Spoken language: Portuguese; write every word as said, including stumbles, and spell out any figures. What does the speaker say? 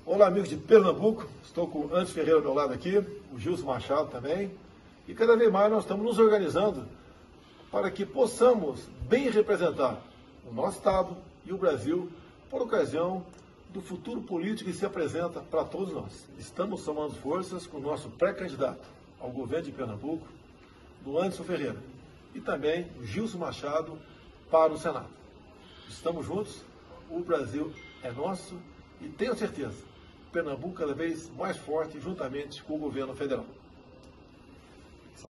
Olá, amigos de Pernambuco. Estou com o Anderson Ferreira ao meu lado aqui, o Gilson Machado também. E cada vez mais nós estamos nos organizando para que possamos bem representar o nosso Estado e o Brasil por ocasião do futuro político que se apresenta para todos nós. Estamos somando forças com o nosso pré-candidato ao governo de Pernambuco, do Anderson Ferreira, e também o Gilson Machado para o Senado. Estamos juntos, o Brasil é nosso e tenho certeza, Pernambuco cada vez mais forte juntamente com o governo federal.